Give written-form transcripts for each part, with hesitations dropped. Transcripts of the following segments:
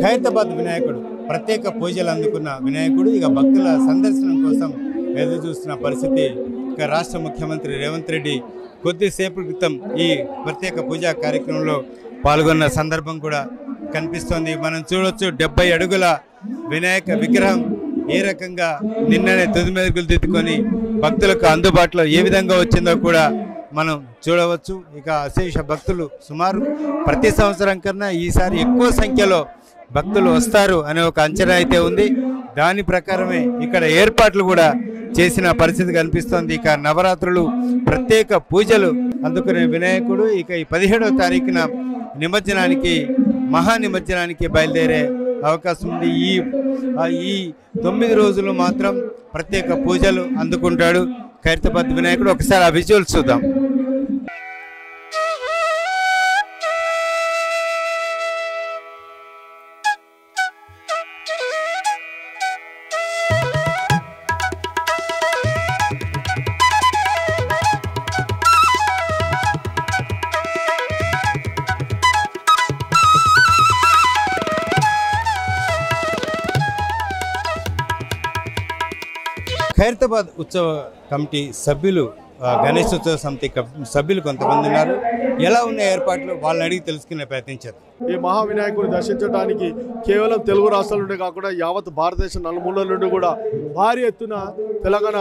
ఖైరతాబాద్ వినాయకుడు ప్రత్యేక పూజలు అందుకున్న వినాయకుడు ఇక భక్తుల సందర్శనం కోసం ఎదురు చూస్తున్న పరిస్థితి. ఇక రాష్ట్ర ముఖ్యమంత్రి రేవంత్ రెడ్డి కొద్దిసేపు క్రితం ఈ ప్రత్యేక పూజా కార్యక్రమంలో పాల్గొన్న సందర్భం కూడా కనిపిస్తోంది. మనం చూడొచ్చు 70 అడుగుల వినాయక విగ్రహం ఏ రకంగా నిన్ననే తుది మెరుగులు దిద్దుకొని భక్తులకు అందుబాటులో ఏ విధంగా వచ్చిందో కూడా మనం చూడవచ్చు. ఇక అశేష భక్తులు సుమారు ప్రతి సంవత్సరం కన్నా ఈసారి ఎక్కువ సంఖ్యలో భక్తులు వస్తారు అనే ఒక అంచనా అయితే ఉంది. దాని ప్రకారమే ఇక్కడ ఏర్పాట్లు కూడా చేసిన పరిస్థితి కనిపిస్తోంది. ఇక నవరాత్రులు ప్రత్యేక పూజలు అందుకునే వినాయకుడు ఇక ఈ 17వ తారీఖున నిమజ్జనానికి మహానిమజ్జనానికి బయలుదేరే అవకాశం ఉంది. ఈ 9 రోజులు మాత్రం ప్రత్యేక పూజలు అందుకుంటాడు ఖైరతాబాద్ వినాయకుడు. ఒకసారి ఆ విజువల్స్ చూద్దాం. ఖైరతాబాద్ ఉత్సవ కమిటీ సభ్యులు గణేశోత్సవ సమితి సభ్యులు కొంతమంది ఉన్నారు. ఎలా ఉన్న ఏర్పాట్లు వాళ్ళని అడిగి తెలుసుకునే ప్రయత్నించారు. ఈ మహావినాయకుని దర్శించడానికి కేవలం తెలుగు రాష్ట్రాల నుండి కాకుండా యావత్ భారతదేశం నలుమూలల నుండి కూడా భారీ ఎత్తున తెలంగాణ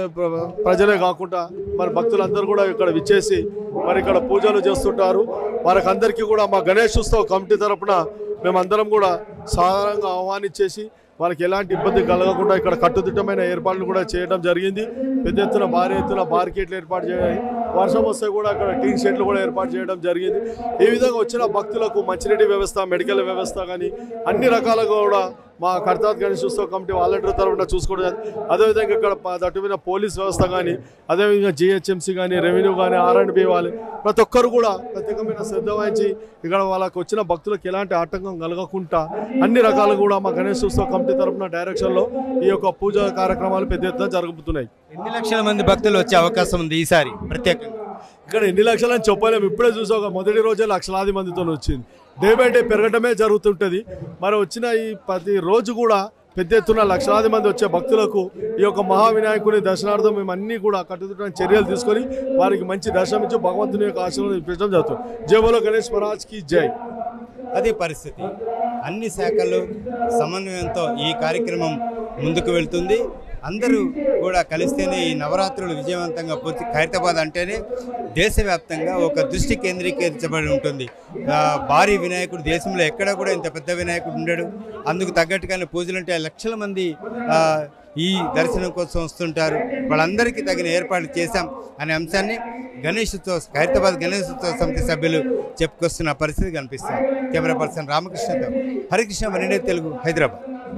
ప్రజలే కాకుండా మరి భక్తులందరూ కూడా ఇక్కడ విచ్చేసి మరి ఇక్కడ పూజలు చేస్తుంటారు. వారికి అందరికీ కూడా మా గణేశోత్సవ కమిటీ తరఫున మేమందరం కూడా సాధారణంగా ఆహ్వానించేసి వాళ్ళకి ఎలాంటి ఇబ్బంది కలగకుండా ఇక్కడ కట్టుదిట్టమైన ఏర్పాట్లు కూడా చేయడం జరిగింది. పెద్ద ఎత్తున భారీ ఎత్తున బార్కెట్లు ఏర్పాటు చేయాలి. వర్షం వస్తే కూడా అక్కడ టీ షెడ్లు కూడా ఏర్పాటు చేయడం జరిగింది. ఈ విధంగా వచ్చిన భక్తులకు మంచినీటి వ్యవస్థ, మెడికల్ వ్యవస్థ కానీ అన్ని రకాలుగా కూడా మా ఖైరతాబాద్ గణేశోత్సవ కమిటీ వాలంటీర్ తరఫున చూసుకోవడం. అదేవిధంగా ఇక్కడ దట్టుమైన పోలీస్ వ్యవస్థ కానీ, అదేవిధంగా జిహెచ్ఎంసీ కానీ, రెవెన్యూ కానీ, R&B వాళ్ళు ప్రతి ఒక్కరు కూడా ప్రత్యేకమైన శ్రద్ధ వహించి ఇక్కడ వాళ్ళకు వచ్చిన భక్తులకు ఎలాంటి ఆటంకం కలగకుండా అన్ని రకాలు కూడా మా గణేశోత్సవ కమిటీ తరఫున డైరెక్షన్లో ఈ యొక్క పూజా కార్యక్రమాలు పెద్ద ఎత్తున జరుగుతున్నాయి. ఎన్ని లక్షల మంది భక్తులు వచ్చే అవకాశం ఉంది ఈసారి ప్రత్యేకంగా? ఇక్కడ ఎన్ని లక్షలని చెప్పలేము. ఇప్పుడే చూసాక మొదటి రోజే లక్షలాది మందితో వచ్చింది. డే బై డే పెరగటమే జరుగుతుంటుంది. మరి వచ్చిన ఈ ప్రతి రోజు కూడా పెద్ద ఎత్తున లక్షలాది మంది వచ్చే భక్తులకు ఈ యొక్క మహావినాయకుని దర్శనార్థం మేము అన్ని కూడా కట్టుదిట్టమైన చర్యలు తీసుకొని వారికి మంచి దర్శనం ఇచ్చి భగవంతుని యొక్క ఆశీర్వాదం ఇప్పించడం జరుగుతుంది. జై బోలో గణేష్ మహారాజ్కి జై. అదే పరిస్థితి. అన్ని శాఖలు సమన్వయంతో ఈ కార్యక్రమం ముందుకు వెళ్తుంది. అందరూ కూడా కలిస్తేనే ఈ నవరాత్రులు విజయవంతంగా పూర్తి. ఖైరతాబాద్ అంటేనే దేశవ్యాప్తంగా ఒక దృష్టి కేంద్రీకరించబడి ఉంటుంది. భారీ వినాయకుడు దేశంలో ఎక్కడ కూడా ఇంత పెద్ద వినాయకుడు ఉండడు. అందుకు తగ్గట్టుగానే పూజలు ఉంటే లక్షల మంది ఈ దర్శనం కోసం వస్తుంటారు. వాళ్ళందరికీ తగిన ఏర్పాట్లు చేశాం అనే అంశాన్ని ఖైరతాబాద్ గణేశోత్సవ సమితి సభ్యులు చెప్పుకొస్తున్న పరిస్థితి కనిపిస్తుంది. కెమెరా పర్సన్ రామకృష్ణతో హరికృష్ణ, వన్ ఇండియా తెలుగు, హైదరాబాద్.